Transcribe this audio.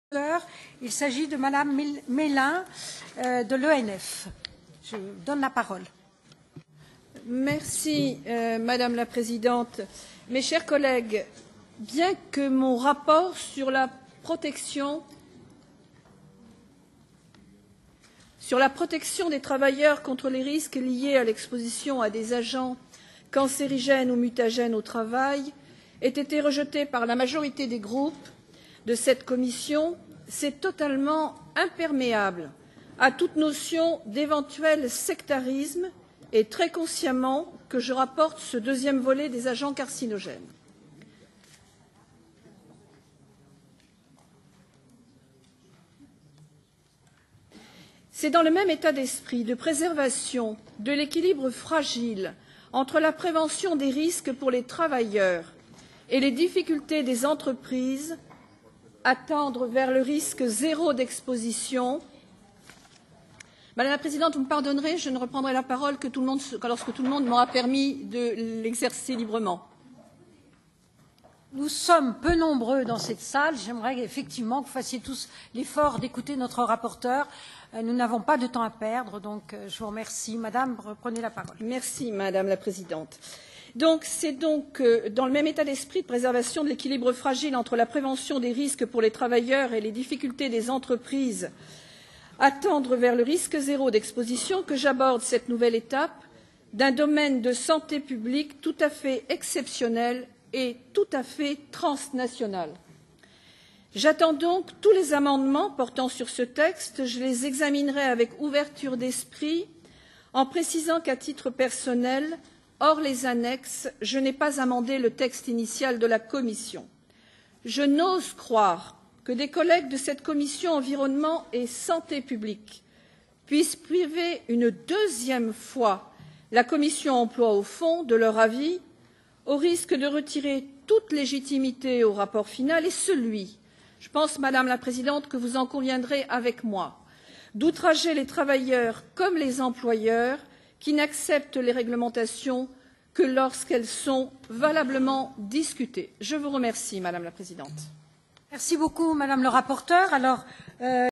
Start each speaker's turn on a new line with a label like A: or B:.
A: Il s'agit de Madame Mélin de l'ENF. Je vous donne la parole.
B: Merci, Madame la Présidente. Mes chers collègues, bien que mon rapport sur la protection des travailleurs contre les risques liés à l'exposition à des agents cancérigènes ou mutagènes au travail ait été rejeté par la majorité des groupes de cette commission, c'est totalement imperméable à toute notion d'éventuel sectarisme et très consciemment que je rapporte ce deuxième volet des agents carcinogènes. C'est dans le même état d'esprit de préservation de l'équilibre fragile entre la prévention des risques pour les travailleurs et les difficultés des entreprises à tendre vers le risque zéro d'exposition. Madame la Présidente, vous me pardonnerez, je ne reprendrai la parole que lorsque tout le monde m'aura permis de l'exercer librement.
A: Nous sommes peu nombreux dans cette salle. J'aimerais effectivement que vous fassiez tous l'effort d'écouter notre rapporteur. Nous n'avons pas de temps à perdre, donc je vous remercie. Madame, reprenez la parole.
B: Merci, Madame la Présidente. C'est donc dans le même état d'esprit de préservation de l'équilibre fragile entre la prévention des risques pour les travailleurs et les difficultés des entreprises à tendre vers le risque zéro d'exposition que j'aborde cette nouvelle étape d'un domaine de santé publique tout à fait exceptionnel et tout à fait transnational. J'attends donc tous les amendements portant sur ce texte. Je les examinerai avec ouverture d'esprit, en précisant qu'à titre personnel, hors les annexes, je n'ai pas amendé le texte initial de la Commission. Je n'ose croire que des collègues de cette Commission environnement et santé publique puissent priver une deuxième fois la Commission emploi au fond de leur avis, au risque de retirer toute légitimité au rapport final et celui, je pense, Madame la Présidente, que vous en conviendrez avec moi, d'outrager les travailleurs comme les employeurs qui n'acceptent les réglementations que lorsqu'elles sont valablement discutées. Je vous remercie, Madame la Présidente.
A: Merci beaucoup, Madame le rapporteur. Alors,